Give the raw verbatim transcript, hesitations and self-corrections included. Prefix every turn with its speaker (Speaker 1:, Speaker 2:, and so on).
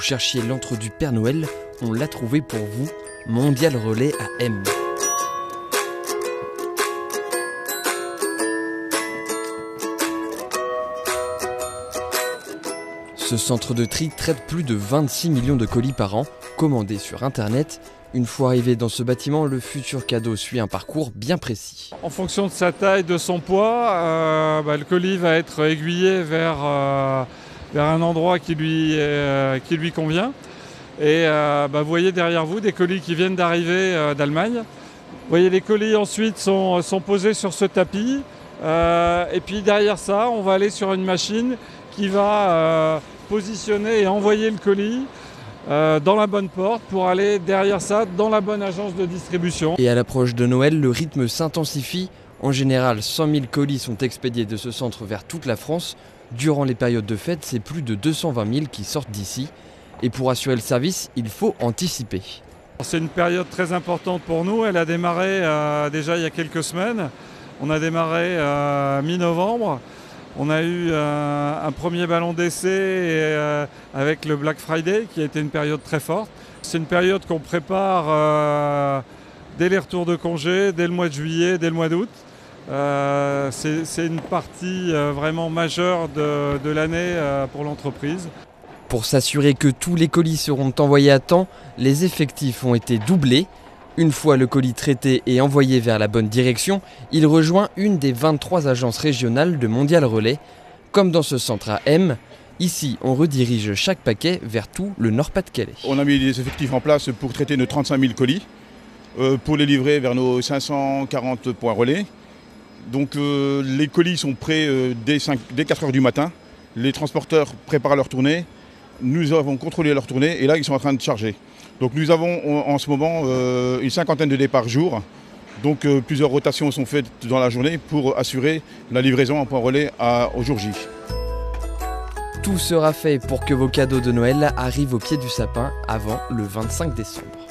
Speaker 1: cherchiez l'antre du Père Noël, on l'a trouvé pour vous, Mondial Relais à M. Ce centre de tri traite plus de vingt-six millions de colis par an, commandés sur Internet. Une fois arrivé dans ce bâtiment, le futur cadeau suit un parcours bien précis.
Speaker 2: En fonction de sa taille, de son poids, euh, bah, le colis va être aiguillé vers, euh, vers un endroit qui lui, euh, qui lui convient. Et euh, bah, vous voyez derrière vous des colis qui viennent d'arriver euh, d'Allemagne. Vous voyez, les colis ensuite sont, sont posés sur ce tapis. Euh, et puis derrière ça, on va aller sur une machine qui va euh, positionner et envoyer le colis euh, dans la bonne porte pour aller derrière ça dans la bonne agence de distribution.
Speaker 1: Et à l'approche de Noël, le rythme s'intensifie. En général, cent mille colis sont expédiés de ce centre vers toute la France. Durant les périodes de fête, c'est plus de deux cent vingt mille qui sortent d'ici. Et pour assurer le service, il faut anticiper.
Speaker 2: C'est une période très importante pour nous. Elle a démarré euh, déjà il y a quelques semaines. On a démarré euh, mi-novembre. On a eu euh, un premier ballon d'essai euh, avec le Black Friday qui a été une période très forte. C'est une période qu'on prépare euh, dès les retours de congé, dès le mois de juillet, dès le mois d'août. Euh, c'est, c'est une partie euh, vraiment majeure de, de l'année euh, pour l'entreprise.
Speaker 1: Pour s'assurer que tous les colis seront envoyés à temps, les effectifs ont été doublés. Une fois le colis traité et envoyé vers la bonne direction, il rejoint une des vingt-trois agences régionales de Mondial Relais. Comme dans ce centre à M, ici on redirige chaque paquet vers tout le Nord-Pas-de-Calais.
Speaker 3: On a mis des effectifs en place pour traiter nos trente-cinq mille colis, euh, pour les livrer vers nos cinq cent quarante points relais. Donc euh, les colis sont prêts euh, dès, dès quatre heures du matin. Les transporteurs préparent leur tournée. Nous avons contrôlé leur tournée et là ils sont en train de charger. Donc nous avons en ce moment euh, une cinquantaine de départs jour. Donc euh, plusieurs rotations sont faites dans la journée pour assurer la livraison en point relais à, au jour J.
Speaker 1: Tout sera fait pour que vos cadeaux de Noël arrivent au pied du sapin avant le vingt-cinq décembre.